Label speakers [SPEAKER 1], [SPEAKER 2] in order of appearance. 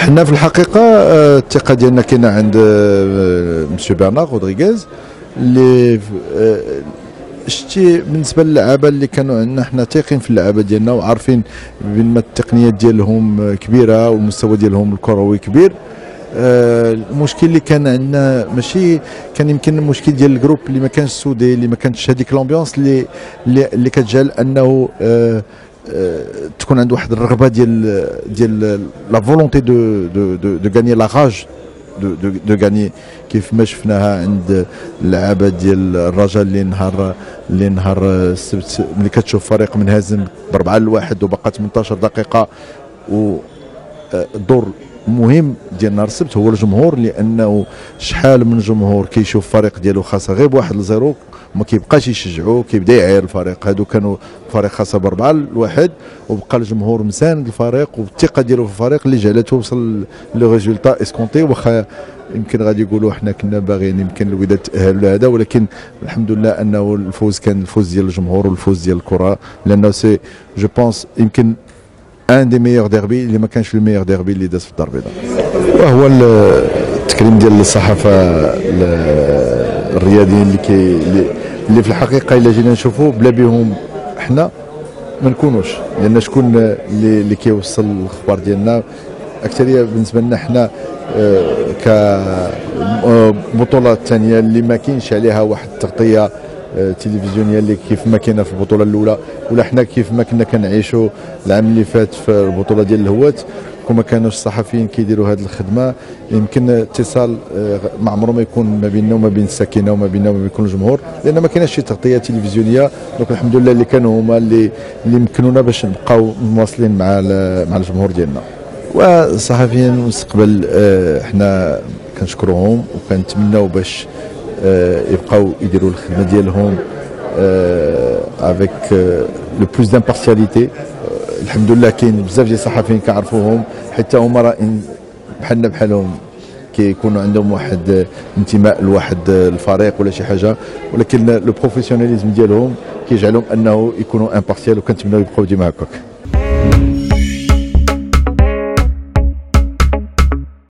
[SPEAKER 1] حنا في الحقيقه الثقه ديالنا كاينه عند مسيو برنار رودريغيز اللي شتي بالنسبه للعابه اللي كانوا عندنا. حنا ثاقين في اللعابه ديالنا وعارفين بان ما التقنيات ديالهم كبيره والمستوى ديالهم الكروي كبير. المشكل اللي كان عندنا ماشي كان يمكن المشكل ديال الجروب اللي ما كانش سودي، اللي ما كانتش هذيك الامبيونس اللي كتجعل انه تكون عنده واحد الرغبه ديال لا فولونتي دو غاني لا راج دو غاني، كيف ما شفناها عند اللعابه ديال الرجاء اللي نهار السبت ملي كتشوف فريق منهزم ب4-1 وبقى 18 دقيقه. والدور المهم ديال نهار السبت هو الجمهور، لانه شحال من جمهور كيشوف فريق ديالو خاصه غير ب1-0 وما كيبقاش يشجعوه، كيبدا يعاير الفريق. هادو كانوا فريق خاصه ب4-1 وبقى الجمهور مساند الفريق والثقه ديالو في الفريق اللي جعلته وصل لو ريزولتا اسكونتي. واخا يمكن غادي يقولوا حنا كنا باغيين يمكن الوداد تاهلوا لهذا، ولكن الحمد لله انه الفوز كان الفوز ديال الجمهور والفوز ديال الكره، لانه سي جو بونس يمكن ان دي ميور ديربي اللي ما كانش الميور ديربي اللي داز في الدار البيضاء. وهو التكريم ديال الصحافه الرياضيين اللي في الحقيقه الا جينا نشوفوا بلا بهم حنا ما نكونوش، لان شكون اللي كيوصل الاخبار ديالنا اكثريه بالنسبه لنا حنا كبطوله الثانيه اللي ما كاينش عليها واحد التغطيه تلفزيونيه اللي كيف ما كاينه في البطوله الاولى، ولا حنا كيف ما كنا كنعيشوا العام اللي فات في البطوله ديال الهوات. وما كانوش الصحفيين كيديروا هذه الخدمه، يمكن اتصال ما عمره ما يكون ما بيننا وما بين الساكنه وما بيننا وما بين الجمهور، لان ما كايناش شي تغطيه تلفزيونيه. دونك الحمد لله اللي كانوا هما اللي مكنونا باش نبقاو مواصلين مع الجمهور ديالنا. والصحفيين المستقبل حنا كنشكروهم وكنتمناو باش يبقاو يديروا الخدمه ديالهم افيك لو بلوس دامبارسياليتي. الحمد لله كاين بزاف ديال الصحفيين كنعرفوهم حتى هما راه بحالنا بحالهم كيكونوا عندهم واحد انتماء لواحد الفريق ولا شي حاجه، ولكن لو بروفيسيوناليزم ديالهم كيجعلهم انه يكونوا امبارسيال، وكنتمناو يبقاو ديما هكاك.